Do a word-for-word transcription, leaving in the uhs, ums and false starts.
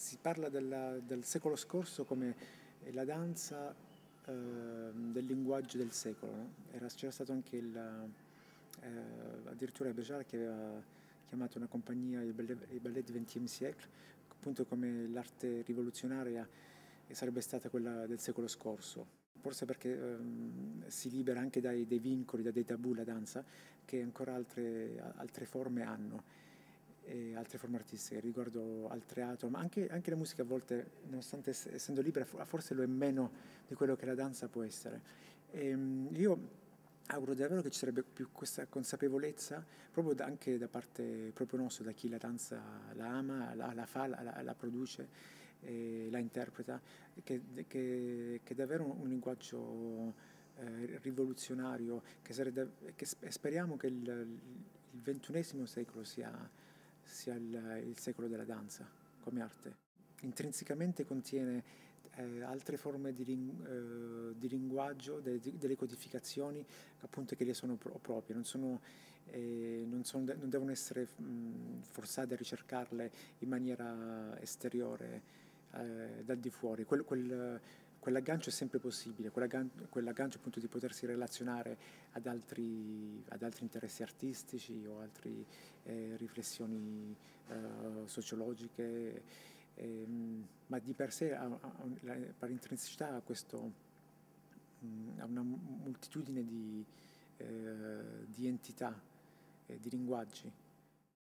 si parla della, del secolo scorso come la danza eh, del linguaggio del secolo, no? Era, c'era stato anche il, eh, addirittura Béjart che aveva chiamato una compagnia il Ballet, il ballet du vingtième siècle, appunto come l'arte rivoluzionaria sarebbe stata quella del secolo scorso. Forse perché ehm, si libera anche dai, dai vincoli, da dei tabù la danza, che ancora altre, altre forme hanno, e altre forme artistiche, riguardo al teatro, ma anche, anche la musica a volte, nonostante essendo libera, forse lo è meno di quello che la danza può essere. E, io auguro davvero che ci sarebbe più questa consapevolezza, proprio da, anche da parte proprio nostra, da chi la danza la ama, la, la fa, la, la produce, eh, la interpreta, che, che, che è davvero un, un linguaggio eh, rivoluzionario, che sarebbe, che speriamo che il, il ventunesimo secolo sia, sia il, il secolo della danza come arte. Intrinsecamente contiene eh, altre forme di, ling eh, di linguaggio, de delle codificazioni appunto che le sono pro proprie, non, sono, eh, non, sono, non devono essere mh, forzate a ricercarle in maniera esteriore, eh, dal di fuori. Quel, quel, quell'aggancio è sempre possibile, quell'aggancio appunto di potersi relazionare ad altri, ad altri interessi artistici o altre eh, riflessioni eh, sociologiche, eh, ma di per sé ha, ha, per intrinsecità ha, questo, mh, ha una moltitudine di, eh, di entità, eh, di linguaggi